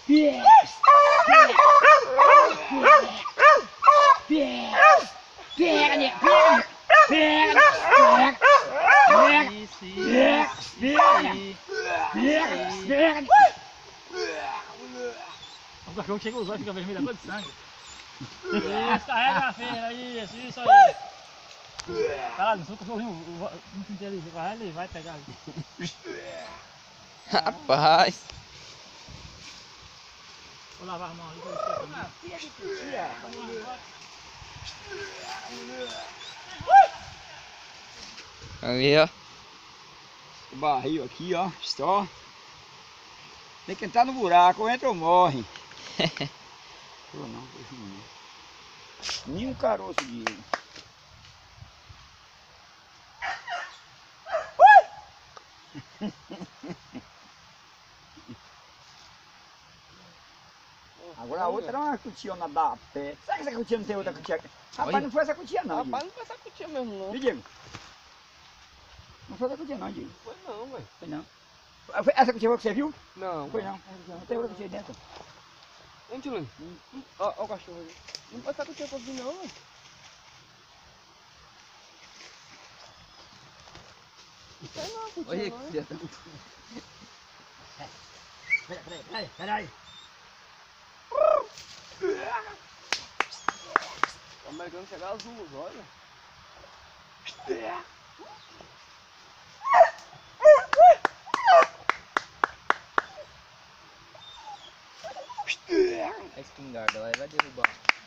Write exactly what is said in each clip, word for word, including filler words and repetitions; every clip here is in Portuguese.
Pega, né? Pega, pega, pega, Isso, isso, pega, isso pega, aí. pega, pega. O cachorro chega os olhos, fica vermelho, cor de sangue. Isso, carrega a feira, isso, isso aí. Caralho, se o cachorrinho não sentir ali, vai ali, vai pegar ali. Rapaz. Vou lavar a mão ali, vou esquecer. Ali, ó. O barril aqui, ó, só. Tem que entrar no buraco, ou entra ou morre. Ou não, deixa não. Nem um caroço de ele. Agora a outra era uma cutiona da pé. Será que essa cutia não tem outra cutia aqui? Rapaz, Olha. não foi essa cutia não, Rapaz, Diego. não foi essa cutia mesmo não. Viu, Diego? Não foi essa cutia não, Diego. Foi não, velho. Foi não. Ah, foi essa cutia que você viu? Não. Não foi não. Não tem outra cutia dentro. Hein, Tilene? Ó, ó o cachorro ali. Não foi essa cutia que eu vi não, velho. Não foi não, cutia Olha não. que dia tão... Peraí, peraí, peraí, peraí. O americano chegar azul os olhos. A espingarda lá vai derrubar.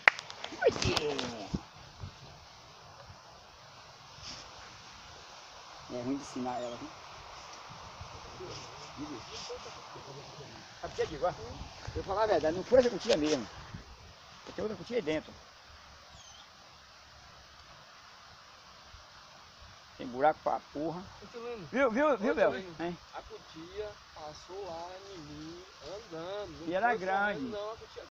É ruim de ensinar ela, viu? Sabe o que eu digo? Ó? Eu vou falar a verdade, não foi essa cutia mesmo. Tem outra cutia aí dentro. Tem buraco pra porra. Ô, Tilene, Viu, viu, viu, Ô, Bel? Tilene, Hein? a cutia passou lá em mim, andando. Não E era foi grande. correndo, não, a cutia